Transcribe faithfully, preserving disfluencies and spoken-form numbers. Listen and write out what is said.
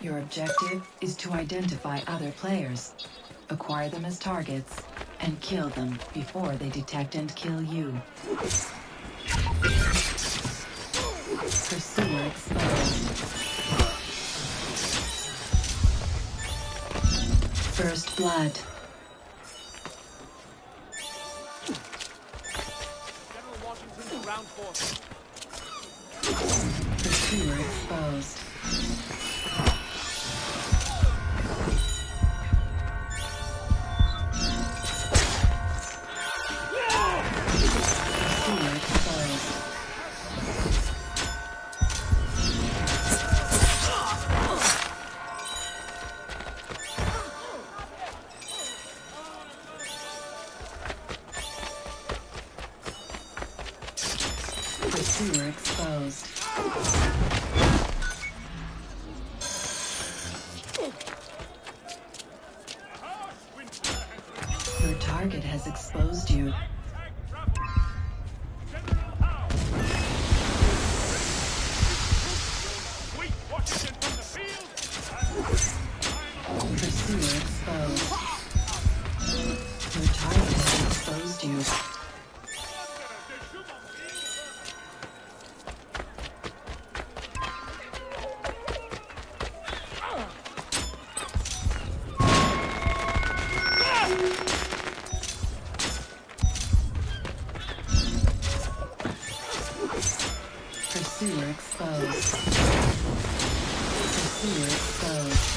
Your objective is to identify other players, acquire them as targets, and kill them before they detect and kill you. Pursuer exposed. First blood. General Washington's ground force. Pursuer exposed. Pursuer exposed. Pursuer exposed. Your target has exposed you. General Howe! Sweep Washington from the field! Pursuer exposed. Your target has exposed you. Pursuer exposed. Pursuer exposed.